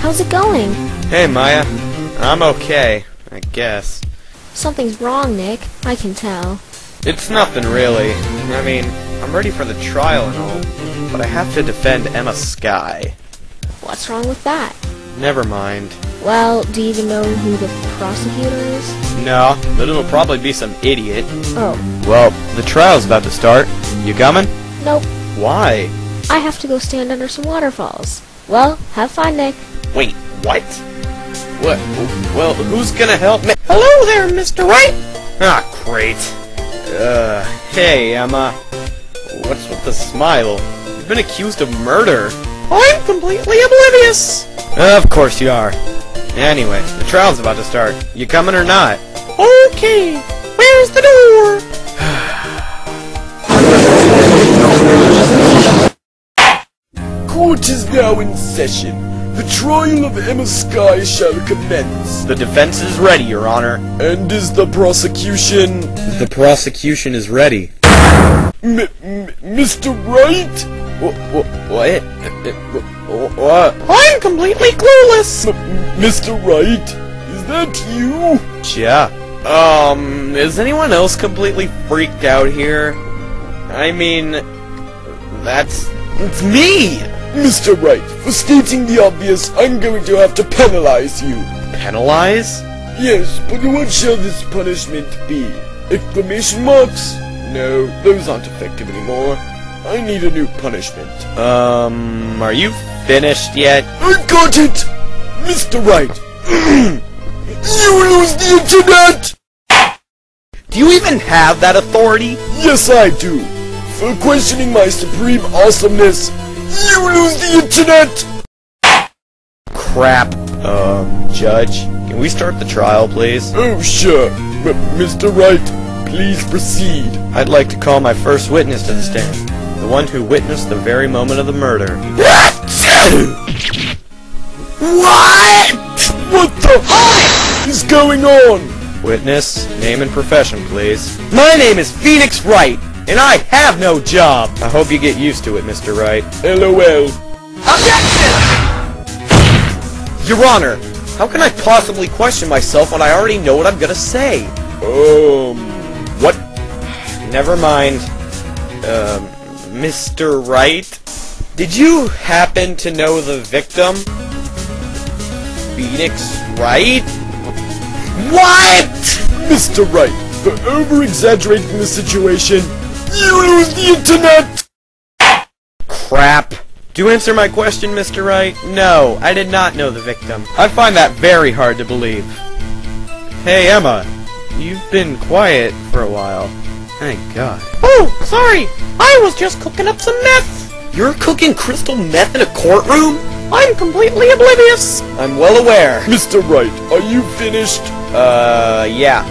How's it going? Hey, Maya. I'm okay, I guess. Something's wrong, Nick. I can tell. It's nothing, really. I mean, I'm ready for the trial and all, but I have to defend Emma Skye. What's wrong with that? Never mind. Well, do you even know who the prosecutor is? No, but it'll probably be some idiot. Oh. Well, the trial's about to start. You coming? Nope. Why? I have to go stand under some waterfalls. Well, have fun, Nick. Wait, what? What? Well, who's gonna help me? Hello there, Mr. Wright! Ah, great. Hey, Emma. What's with the smile? You've been accused of murder. I'm completely oblivious! Of course you are. Anyway, the trial's about to start. You coming or not? Okay, where's the door? Court is now in session. The trial of Emma Skye shall commence. The defense is ready, Your Honor. And is the prosecution... The prosecution is ready. Mr. Wright? What? What? I'm completely clueless! Mr. Wright? Is that you? Yeah. Is anyone else completely freaked out here? I mean... It's me! Mr. Wright, for stating the obvious, I'm going to have to penalize you. Penalize? Yes, but what shall this punishment be? Exclamation marks? No, those aren't effective anymore. I need a new punishment. Are you finished yet? I got it! Mr. Wright! You lose the internet! Do you even have that authority? Yes, I do. For questioning my supreme awesomeness, you lose the internet! Crap. Judge, can we start the trial, please? Oh, sure. Mr. Wright, please proceed. I'd like to call my first witness to the stand. The one who witnessed the very moment of the murder. What? What the f*** is going on? Witness, name and profession, please. My name is Phoenix Wright, and I have no job. I hope you get used to it, Mr. Wright. LOL. Objection! Your Honor, how can I possibly question myself when I already know what I'm gonna say? What? Never mind. Mr. Wright? Did you happen to know the victim? Phoenix Wright? What? Mr. Wright, for over-exaggerating the situation, you lose the internet! Crap. To answer my question, Mr. Wright, no, I did not know the victim. I find that very hard to believe. Hey, Emma, you've been quiet for a while. Thank God. Oh, sorry, I was just cooking up some meth. You're cooking crystal meth in a courtroom? I'm completely oblivious. I'm well aware. Mr. Wright, are you finished? Yeah.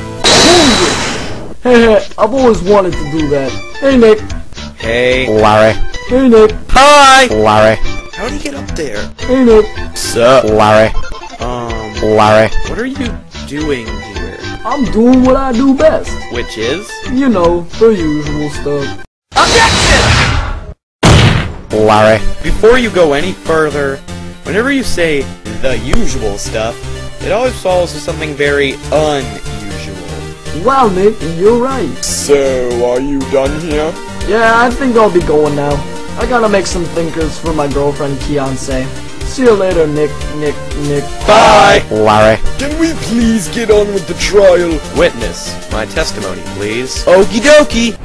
Hey, I've always wanted to do that. Hey, Nick. Hey, Larry. Hey, Nick. Hi! Larry. How'd he get up there? Hey, Nick. Sup? Larry. Larry. What are you doing here? I'm doing what I do best. Which is? You know, the usual stuff. Objection! Larry. Before you go any further, whenever you say the usual stuff, it always follows with something very unusual. Wow, Nick, you're right. So, are you done here? Yeah, I think I'll be going now. I gotta make some thinkers for my girlfriend, Kiance. See you later, Nick. Bye! Larry. Can we please get on with the trial? Witness, my testimony, please. Okie dokie!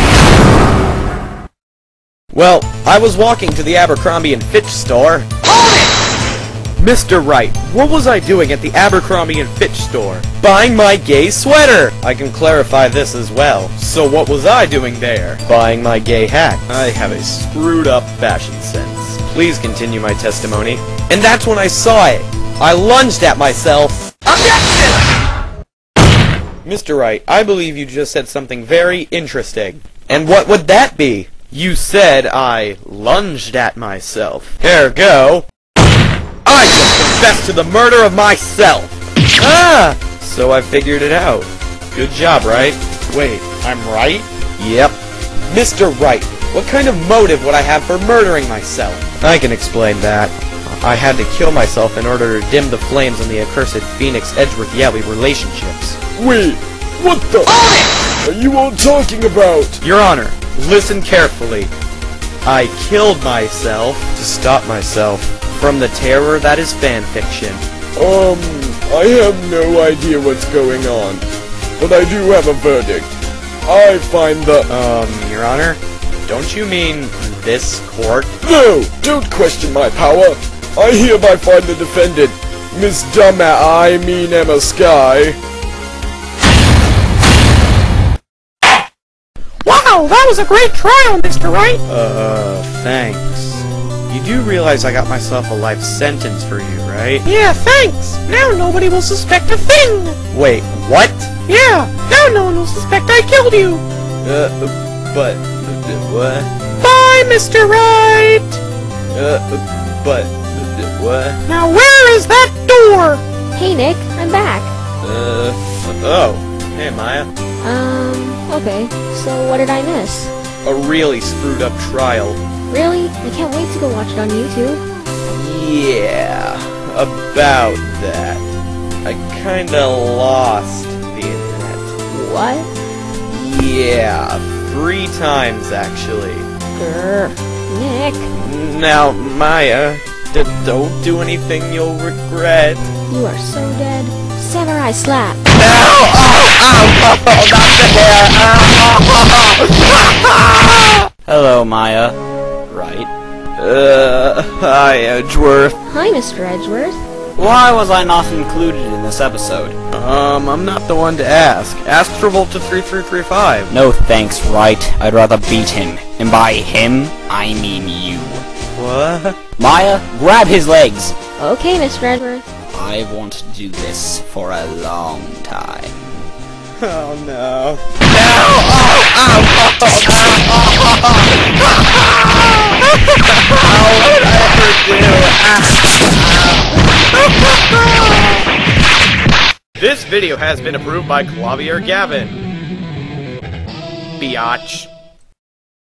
Well, I was walking to the Abercrombie & Fitch store. Mr. Wright, what was I doing at the Abercrombie & Fitch store? Buying my gay sweater! I can clarify this as well. So what was I doing there? Buying my gay hat. I have a screwed up fashion sense. Please continue my testimony. And that's when I saw it. I lunged at myself. Objection! Mr. Wright, I believe you just said something very interesting. And what would that be? You said I lunged at myself. Ergo, I just confessed to the murder of myself! Ah! So I figured it out. Good job, right? Wait, I'm right? Yep. Mr. Wright, what kind of motive would I have for murdering myself? I can explain that. I had to kill myself in order to dim the flames on the accursed Phoenix Edgeworth Yowie relationships. Wait, what the are you all talking about? Your Honor, listen carefully. I killed myself to stop myself from the terror that is fanfiction. I have no idea what's going on, but I do have a verdict. I find the, Your Honor, don't you mean this court? No! Don't question my power! I hereby find the defendant, Miss Emma Sky. Wow, that was a great trial, Mr. Wright. Thanks. You do realize I got myself a life sentence for you, right? Yeah, thanks. Now nobody will suspect a thing. Wait, what? Yeah, now no one will suspect I killed you. But, what? Bye, Mr. Wright. But, what? Now where is that door? Hey, Nick, I'm back. Oh. Hey, Maya. Okay. So what did I miss? A really screwed up trial. Really? I can't wait to go watch it on YouTube. Yeah, about that. I kinda lost the internet. What? Yeah, 3 times actually. Grr. Nick, Now, Maya, don't do anything you'll regret. you are so dead. Samurai slap. Hello, Maya. Right? Hi, Edgeworth. Hi, Mr. Edgeworth. Why was I not included in this episode? I'm not the one to ask. Ask Travolta 3335. No thanks, Right. I'd rather beat him. And by him, I mean you. What? Maya, grab his legs! Okay, Mr. Edgeworth. I want to do this for a long time. Oh no. This video has been approved by Clavier Gavin. Biatch.